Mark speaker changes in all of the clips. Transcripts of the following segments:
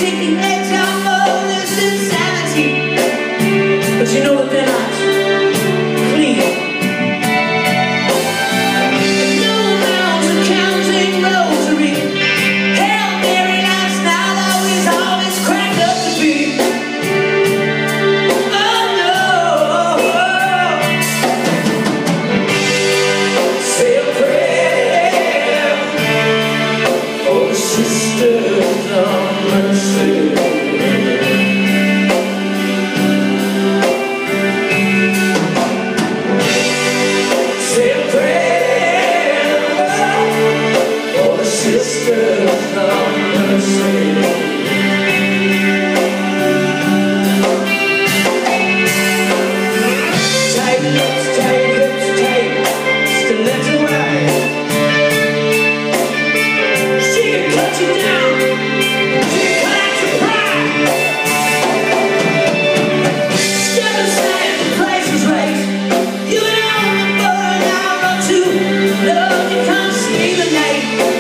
Speaker 1: taking eggs out for this insanity. But you know what, they're not clean. No amounts of counting rosary. Hail Mary lifestyle always cracked up to be. Oh no. Say a prayer for the sisters of mercy. Sisters of mercy. Tight lips, stiletto eyes. She can cut you down, she can cut out your pride. Step aside, the price is right. You and I for an hour or two. Love, you can't see the night.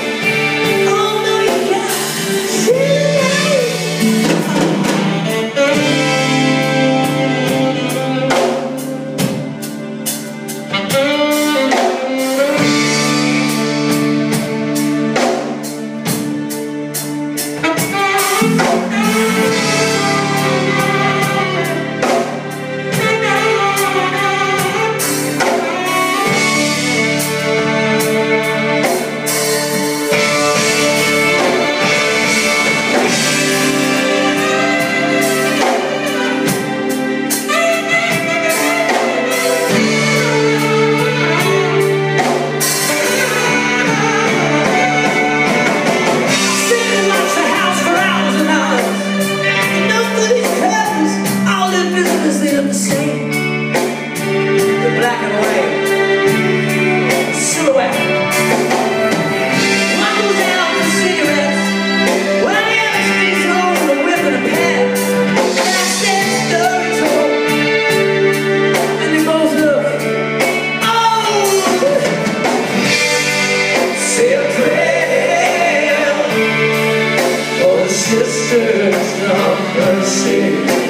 Speaker 1: Black and white silhouette. One goes out for cigarettes, while the other stays home with a whip and a pen. That's their story told, and they both look, oh, say a prayer for the sisters of mercy.